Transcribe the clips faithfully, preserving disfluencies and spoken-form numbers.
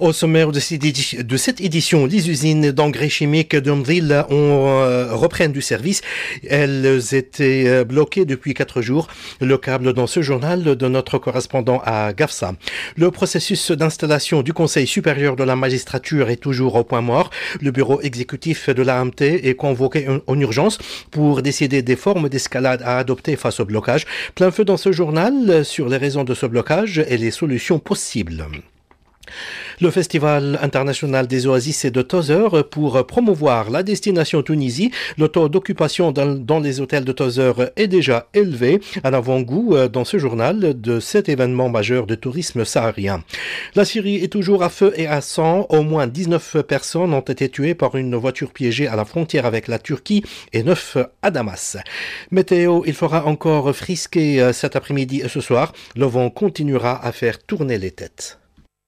Au sommaire de cette édition, les usines d'engrais chimiques d'Umdil ont euh, reprennent du service. Elles étaient bloquées depuis quatre jours. Le câble dans ce journal de notre correspondant à Gafsa. Le processus d'installation du Conseil supérieur de la magistrature est toujours au point mort. Le bureau exécutif de l'A M T est convoqué en urgence pour décider des formes d'escalade à adopter face au blocage. Plein feu dans ce journal sur les raisons de ce blocage et les solutions possibles. Le Festival international des oasis et de Tozeur pour promouvoir la destination Tunisie. Le taux d'occupation dans, dans les hôtels de Tozeur est déjà élevé. À l'avant-goût dans ce journal de cet événement majeur de tourisme saharien. La Syrie est toujours à feu et à sang. Au moins dix-neuf personnes ont été tuées par une voiture piégée à la frontière avec la Turquie et neuf à Damas. Météo, il fera encore frisquer cet après-midi et ce soir. Le vent continuera à faire tourner les têtes.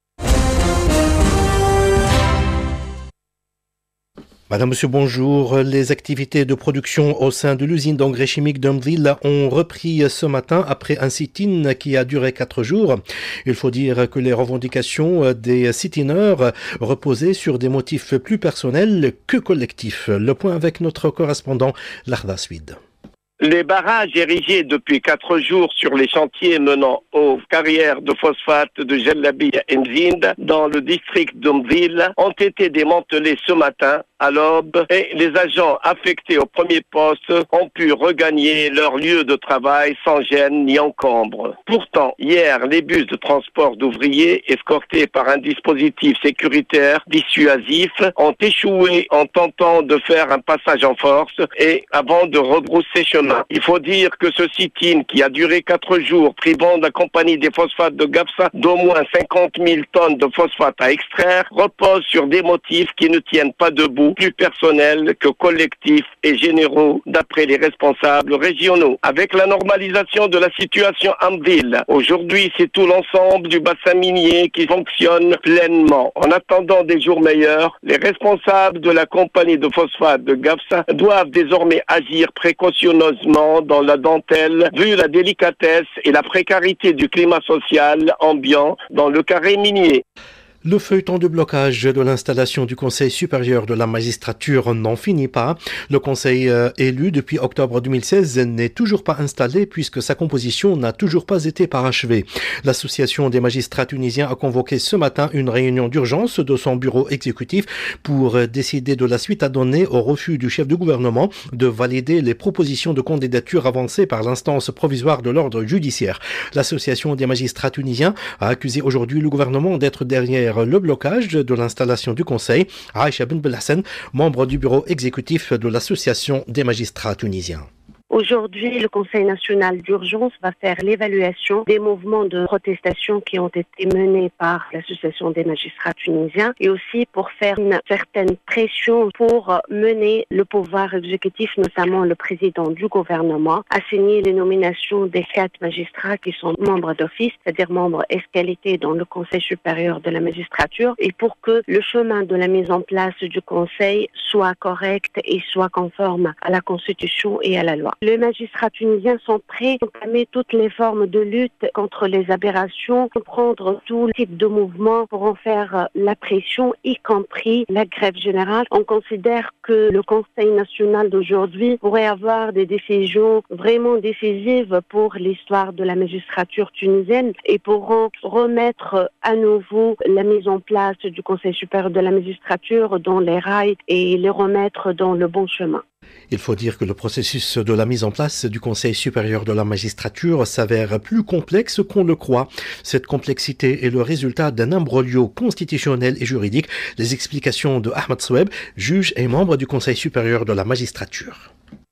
Madame, Monsieur, bonjour. Les activités de production au sein de l'usine d'engrais chimiques d'Umdil ont repris ce matin après un sit-in qui a duré quatre jours. Il faut dire que les revendications des sit-iners reposaient sur des motifs plus personnels que collectifs. Le point avec notre correspondant, Lahda Swid. Les barrages érigés depuis quatre jours sur les chantiers menant aux carrières de phosphate de Jallabiya Enzind dans le district d'Umdil ont été démantelés ce matin à l'aube et les agents affectés au premier poste ont pu regagner leur lieu de travail sans gêne ni encombre. Pourtant, hier, les bus de transport d'ouvriers escortés par un dispositif sécuritaire dissuasif ont échoué en tentant de faire un passage en force et avant de rebrousser chemin. Il faut dire que ce sit-in qui a duré quatre jours, privant la compagnie des phosphates de Gafsa d'au moins cinquante mille tonnes de phosphate à extraire, repose sur des motifs qui ne tiennent pas debout, plus personnels que collectifs et généraux, d'après les responsables régionaux. Avec la normalisation de la situation en ville, aujourd'hui c'est tout l'ensemble du bassin minier qui fonctionne pleinement. En attendant des jours meilleurs, les responsables de la compagnie de phosphate de Gafsa doivent désormais agir précautionneusement dans la dentelle, vu la délicatesse et la précarité du climat social ambiant dans le carré minier. Le feuilleton de blocage de l'installation du Conseil supérieur de la magistrature n'en finit pas. Le Conseil euh, élu depuis octobre deux mille seize n'est toujours pas installé puisque sa composition n'a toujours pas été parachevée. L'Association des magistrats tunisiens a convoqué ce matin une réunion d'urgence de son bureau exécutif pour euh, décider de la suite à donner au refus du chef du gouvernement de valider les propositions de candidature avancées par l'instance provisoire de l'ordre judiciaire. L'Association des magistrats tunisiens a accusé aujourd'hui le gouvernement d'être derrière le blocage de l'installation du Conseil. Aïcha Ben Belhassan, membre du bureau exécutif de l'Association des magistrats tunisiens. Aujourd'hui, le Conseil national d'urgence va faire l'évaluation des mouvements de protestation qui ont été menés par l'Association des magistrats tunisiens et aussi pour faire une certaine pression pour mener le pouvoir exécutif, notamment le président du gouvernement, à signer les nominations des quatre magistrats qui sont membres d'office, c'est-à-dire membres escalités dans le Conseil supérieur de la magistrature, et pour que le chemin de la mise en place du Conseil soit correct et soit conforme à la Constitution et à la loi. Les magistrats tunisiens sont prêts à entamer toutes les formes de lutte contre les aberrations, prendre tout type de mouvement pour en faire la pression, y compris la grève générale. On considère que le Conseil national d'aujourd'hui pourrait avoir des décisions vraiment décisives pour l'histoire de la magistrature tunisienne et pourront remettre à nouveau la mise en place du Conseil supérieur de la magistrature dans les rails et les remettre dans le bon chemin. Il faut dire que le processus de la mise en place du Conseil supérieur de la magistrature s'avère plus complexe qu'on le croit. Cette complexité est le résultat d'un imbroglio constitutionnel et juridique. Les explications de Ahmed Soueb, juge et membre du Conseil supérieur de la magistrature.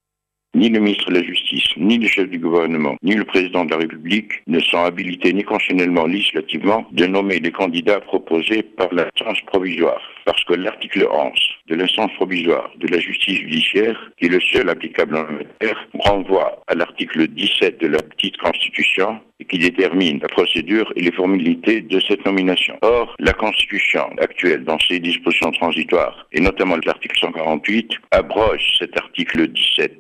Ni le ministre de la Justice, ni le chef du gouvernement, ni le président de la République ne sont habilités ni constitutionnellement, législativement, de nommer les candidats proposés par l'instance provisoire. Parce que l'article onze de l'instance provisoire de la justice judiciaire, qui est le seul applicable en la matière, renvoie à l'article dix-sept de la petite constitution et qui détermine la procédure et les formalités de cette nomination. Or, la constitution actuelle, dans ses dispositions transitoires, et notamment l'article cent quarante-huit, abroge cet article dix-sept depuis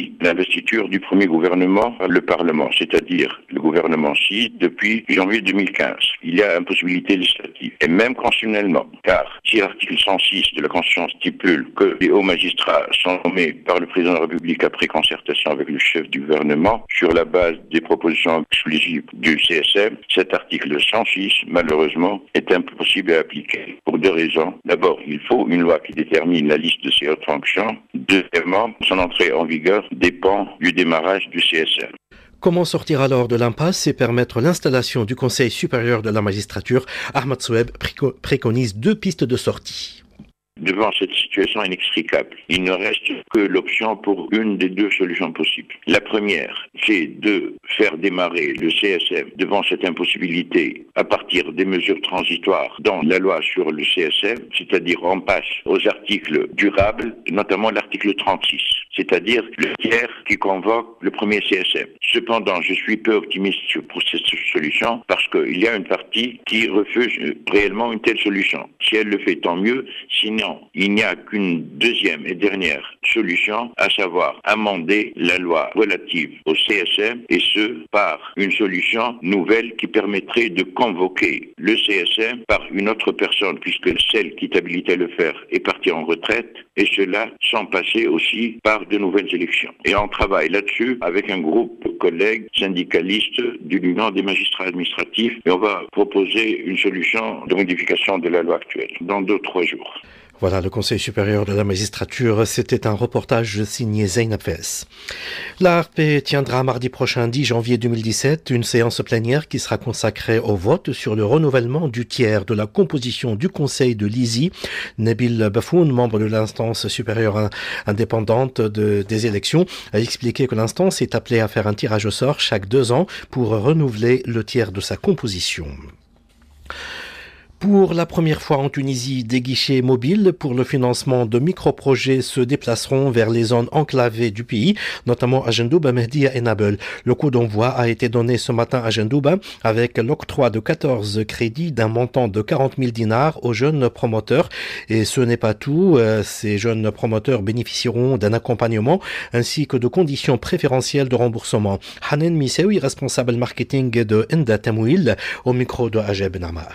depuis l'investiture du premier gouvernement par le Parlement, c'est-à-dire le gouvernement Sy depuis janvier deux mille quinze. Il y a impossibilité législative, et même constitutionnellement, car si l'article cent six de la Constitution stipule que les hauts magistrats sont nommés par le président de la République après concertation avec le chef du gouvernement sur la base des propositions exclusives du C S M, cet article cent six, malheureusement, est impossible à appliquer pour deux raisons. D'abord, il faut une loi qui détermine la liste de ces hautes fonctions. Deuxièmement, son entrée en vigueur dépend du démarrage du C S M. Comment sortir alors de l'impasse et permettre l'installation du Conseil supérieur de la magistrature? Ahmad Soueb préconise deux pistes de sortie. Devant cette situation inextricable, il ne reste que l'option pour une des deux solutions possibles. La première, c'est de faire démarrer le C S M devant cette impossibilité à partir des mesures transitoires dans la loi sur le C S M, c'est-à-dire on passe aux articles durables, notamment l'article trente-six, c'est-à-dire le tiers qui convoque le premier C S M. Cependant, je suis peu optimiste pour cette solution parce qu'il y a une partie qui refuse réellement une telle solution. Si elle le fait, tant mieux, sinon il n'y a qu'une deuxième et dernière solution, à savoir amender la loi relative au C S M, et ce, par une solution nouvelle qui permettrait de convoquer le C S M par une autre personne, puisque celle qui est habilitée à le faire est partie en retraite, et cela sans passer aussi par de nouvelles élections. Et on travaille là-dessus avec un groupe de collègues syndicalistes de l'Union des magistrats administratifs, et on va proposer une solution de modification de la loi actuelle dans deux ou trois jours. Voilà, le Conseil supérieur de la magistrature, c'était un reportage signé Zeynab Fès. L'A R P tiendra mardi prochain, dix janvier deux mille dix-sept, une séance plénière qui sera consacrée au vote sur le renouvellement du tiers de la composition du Conseil de l'I S I. Nabil Bafoun, membre de l'instance supérieure indépendante de, des élections, a expliqué que l'instance est appelée à faire un tirage au sort chaque deux ans pour renouveler le tiers de sa composition. Pour la première fois en Tunisie, des guichets mobiles pour le financement de micro-projets se déplaceront vers les zones enclavées du pays, notamment à Jendouba, Mehdia et Nabeul. Le coup d'envoi a été donné ce matin à Jendouba avec l'octroi de quatorze crédits d'un montant de quarante mille dinars aux jeunes promoteurs. Et ce n'est pas tout, ces jeunes promoteurs bénéficieront d'un accompagnement ainsi que de conditions préférentielles de remboursement. Hanen Misewi, responsable marketing de Enda Tamouil, au micro de Ajeb Nama.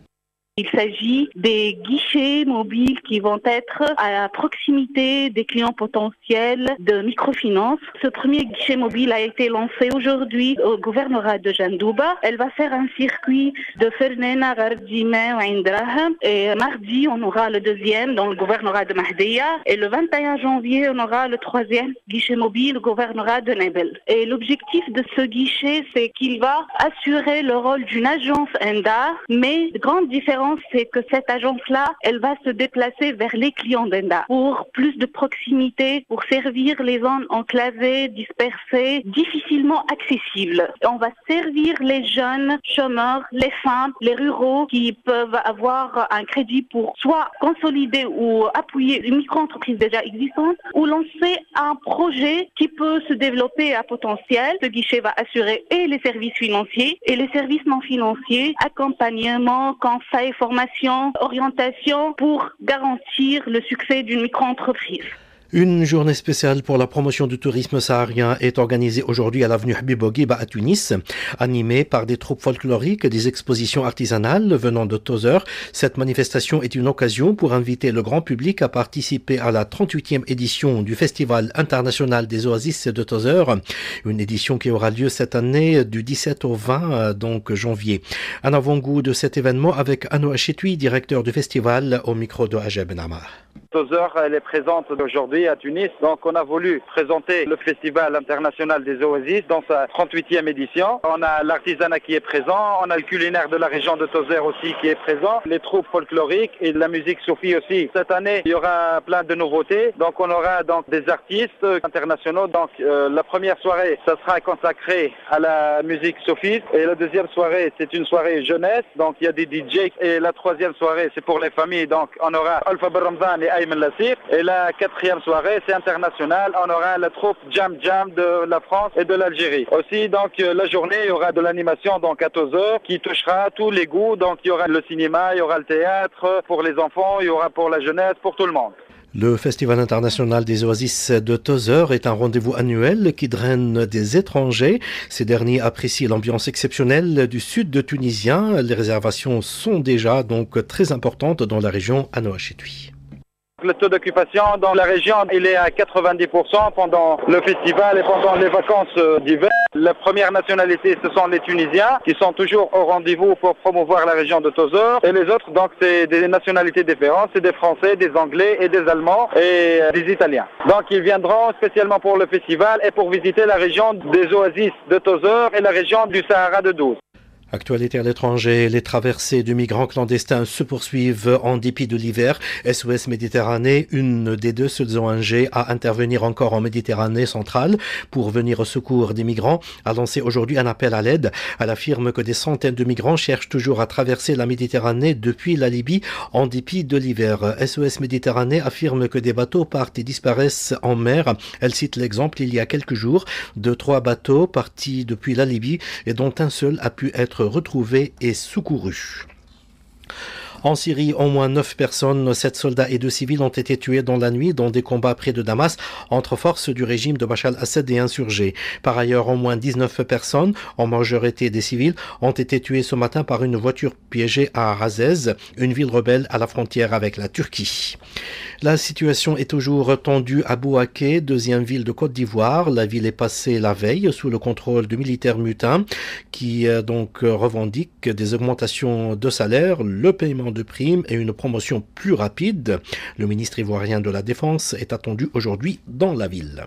Il s'agit des guichets mobiles qui vont être à la proximité des clients potentiels de microfinance. Ce premier guichet mobile a été lancé aujourd'hui au gouvernorat de Jendouba. Elle va faire un circuit de Fernena, Gardima ou Indraha. Et mardi, on aura le deuxième dans le gouvernorat de Mahdia. Et le vingt et un janvier, on aura le troisième guichet mobile au gouvernorat de Nabeul. Et l'objectif de ce guichet, c'est qu'il va assurer le rôle d'une agence Enda, mais de grande différence, c'est que cette agence-là, elle va se déplacer vers les clients d'Enda pour plus de proximité, pour servir les zones enclavées, dispersées, difficilement accessibles. On va servir les jeunes chômeurs, les femmes, les ruraux qui peuvent avoir un crédit pour soit consolider ou appuyer une micro-entreprise déjà existante ou lancer un projet qui peut se développer à potentiel. Ce guichet va assurer et les services financiers et les services non financiers, accompagnement, conseil, formation, orientation pour garantir le succès d'une micro-entreprise. Une journée spéciale pour la promotion du tourisme saharien est organisée aujourd'hui à l'avenue Habib Bourguiba à Tunis, animée par des troupes folkloriques et des expositions artisanales venant de Tozeur. Cette manifestation est une occasion pour inviter le grand public à participer à la trente-huitième édition du Festival international des oasis de Tozeur, une édition qui aura lieu cette année du dix-sept au vingt donc janvier. Un avant-goût de cet événement avec Anouar Chitoui, directeur du festival, au micro de Ajeb Nama. Tozeur, elle est présente aujourd'hui à Tunis, donc on a voulu présenter le Festival international des oasis dans sa trente-huitième édition. On a l'artisanat qui est présent, on a le culinaire de la région de Tozeur aussi qui est présent, les troupes folkloriques et la musique soufie aussi. Cette année, il y aura plein de nouveautés, donc on aura donc des artistes internationaux. Donc euh, la première soirée, ça sera consacré à la musique soufie, et la deuxième soirée, c'est une soirée jeunesse, donc il y a des D J, et la troisième soirée, c'est pour les familles, donc on aura Alpha Barramzan et Ayman Lassir, et la quatrième soirée, c'est international, on aura la troupe Jam Jam de la France et de l'Algérie. Aussi, donc, la journée, il y aura de l'animation donc à Tozeur qui touchera tous les goûts, donc il y aura le cinéma, il y aura le théâtre pour les enfants, il y aura pour la jeunesse, pour tout le monde. Le Festival international des oasis de Tozeur est un rendez-vous annuel qui draine des étrangers. Ces derniers apprécient l'ambiance exceptionnelle du sud de tunisien. Les réservations sont déjà donc très importantes dans la région à Nouakchott. Le taux d'occupation dans la région, il est à quatre-vingt-dix pour cent pendant le festival et pendant les vacances d'hiver. La première nationalité, ce sont les Tunisiens qui sont toujours au rendez-vous pour promouvoir la région de Tozeur. Et les autres, donc, c'est des nationalités différentes. C'est des Français, des Anglais et des Allemands et des Italiens. Donc, ils viendront spécialement pour le festival et pour visiter la région des oasis de Tozeur et la région du Sahara de Douze. Actualité à l'étranger, les traversées de migrants clandestins se poursuivent en dépit de l'hiver. S O S Méditerranée, une des deux seules O N G à intervenir encore en Méditerranée centrale pour venir au secours des migrants, a lancé aujourd'hui un appel à l'aide. Elle affirme que des centaines de migrants cherchent toujours à traverser la Méditerranée depuis la Libye en dépit de l'hiver. S O S Méditerranée affirme que des bateaux partent et disparaissent en mer. Elle cite l'exemple il y a quelques jours de trois bateaux partis depuis la Libye et dont un seul a pu être retrouvés et secourus. En Syrie, au moins neuf personnes, sept soldats et deux civils ont été tués dans la nuit dans des combats près de Damas entre forces du régime de Bachar al-Assad et insurgés. Par ailleurs, au moins dix-neuf personnes, en majorité des civils, ont été tuées ce matin par une voiture piégée à Razez, une ville rebelle à la frontière avec la Turquie. La situation est toujours tendue à Bouaké, deuxième ville de Côte d'Ivoire. La ville est passée la veille sous le contrôle de militaires mutins qui euh, donc revendiquent des augmentations de salaire, le paiement de primes et une promotion plus rapide. Le ministre ivoirien de la Défense est attendu aujourd'hui dans la ville.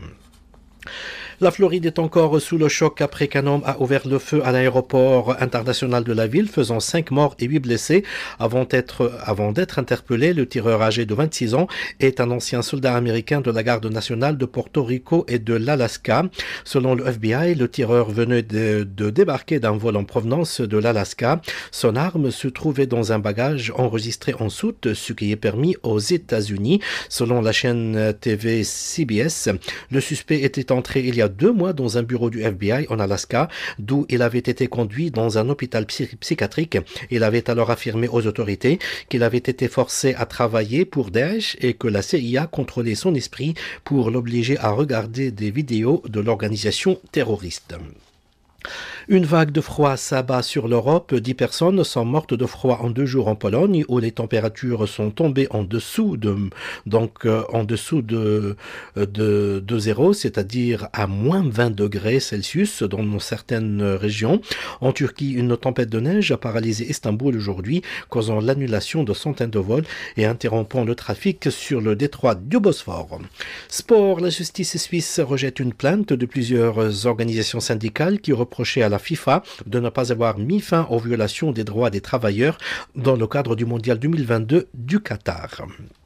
La Floride est encore sous le choc après qu'un homme a ouvert le feu à l'aéroport international de la ville, faisant cinq morts et huit blessés. Avant d'être, avant d'être interpellé, le tireur âgé de vingt-six ans est un ancien soldat américain de la garde nationale de Porto Rico et de l'Alaska. Selon le F B I, le tireur venait de, de débarquer d'un vol en provenance de l'Alaska. Son arme se trouvait dans un bagage enregistré en soute, ce qui est permis aux États-Unis. Selon la chaîne T V C B S, le suspect était entré il y a deux mois dans un bureau du F B I en Alaska, d'où il avait été conduit dans un hôpital psy- psychiatrique. Il avait alors affirmé aux autorités qu'il avait été forcé à travailler pour Daesh et que la C I A contrôlait son esprit pour l'obliger à regarder des vidéos de l'organisation terroriste. Une vague de froid s'abat sur l'Europe. Dix personnes sont mortes de froid en deux jours en Pologne, où les températures sont tombées en dessous de, donc euh, en dessous de, de, de zéro, c'est-à-dire à moins vingt degrés Celsius dans certaines régions. En Turquie, une tempête de neige a paralysé Istanbul aujourd'hui, causant l'annulation de centaines de vols et interrompant le trafic sur le détroit du Bosphore. Sport, la justice suisse rejette une plainte de plusieurs organisations syndicales qui reprochaient à la FIFA de ne pas avoir mis fin aux violations des droits des travailleurs dans le cadre du Mondial deux mille vingt-deux du Qatar.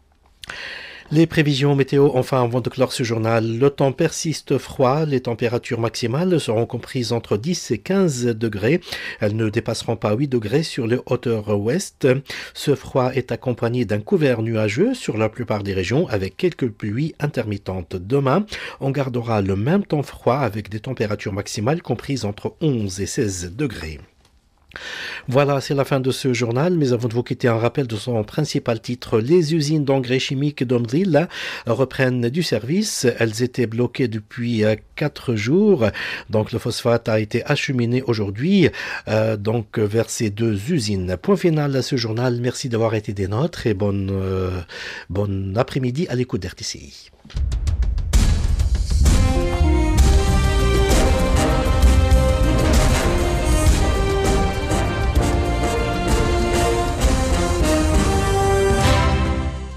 Les prévisions météo, enfin, avant de clore ce journal, le temps persiste froid, les températures maximales seront comprises entre dix et quinze degrés. Elles ne dépasseront pas huit degrés sur les hauteurs ouest. Ce froid est accompagné d'un couvert nuageux sur la plupart des régions avec quelques pluies intermittentes. Demain, on gardera le même temps froid avec des températures maximales comprises entre onze et seize degrés. Voilà, c'est la fin de ce journal, mais avant de vous quitter, un rappel de son principal titre. Les usines d'engrais chimiques d'Omdril reprennent du service. Elles étaient bloquées depuis quatre jours. Donc le phosphate a été acheminé aujourd'hui euh, donc vers ces deux usines. Point final à ce journal. Merci d'avoir été des nôtres et bonne, euh, bon après-midi à l'écoute d'R T C I.